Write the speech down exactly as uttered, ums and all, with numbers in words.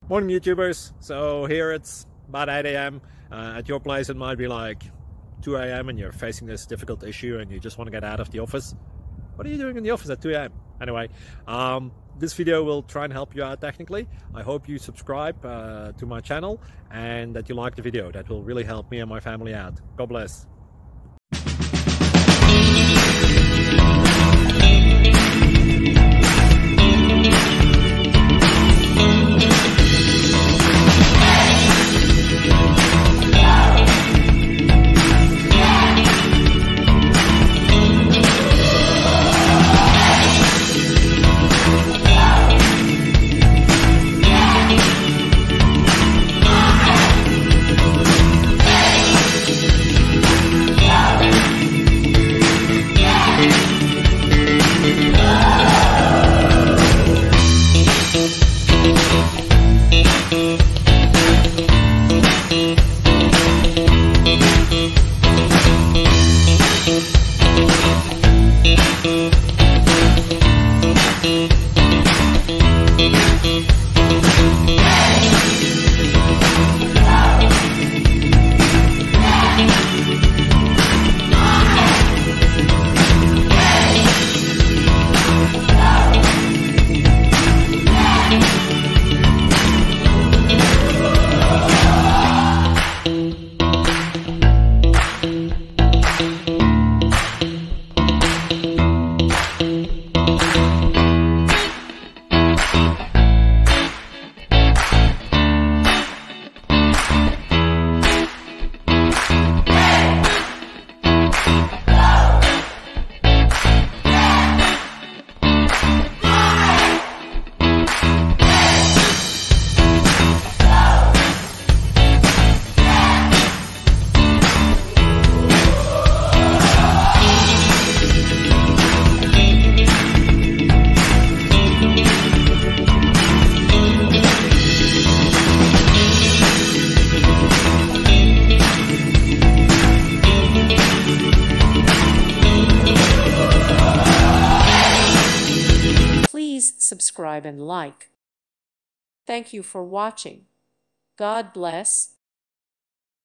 Morning YouTubers. So here it's about eight A M Uh, at your place it might be like two A M and you're facing this difficult issue and you just want to get out of the office. What are you doing in the office at two A M? Anyway, um, this video will try and help you out technically. I hope you subscribe uh, to my channel and that you like the video. That will really help me and my family out. God bless. Please subscribe and like. Thank you for watching. God bless.